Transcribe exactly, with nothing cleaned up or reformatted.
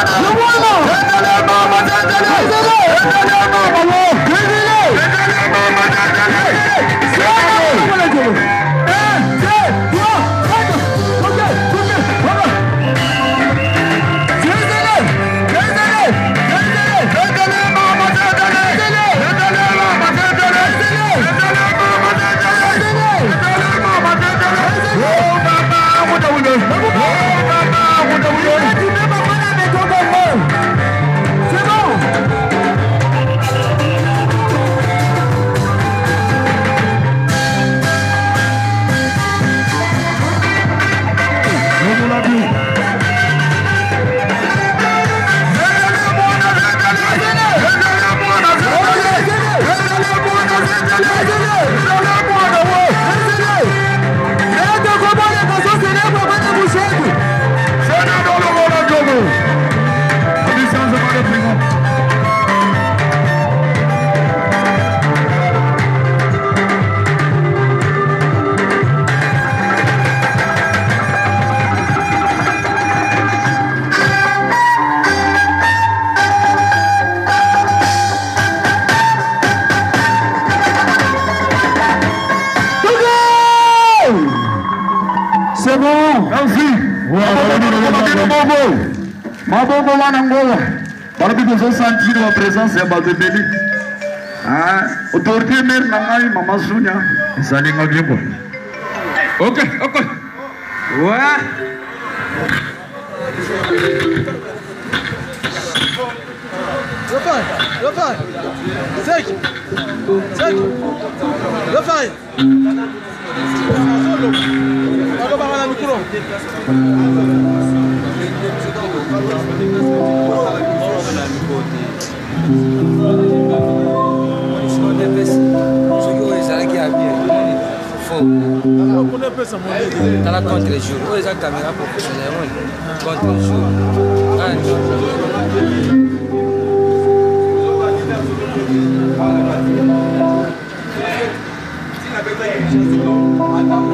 C'est bon. Merci. Mabobo wanangola. Para que vous sentiez la présence de Bazebeli. Ah, autorité mère nangai mama Sonia. Ça n'est pas bien bon. OK, OK. Ouais. Lefay, Lefay. Sec. Sec. Lefay. Dans la contre-jour, où est la caméra professionnelle? Contre-jour. Ah,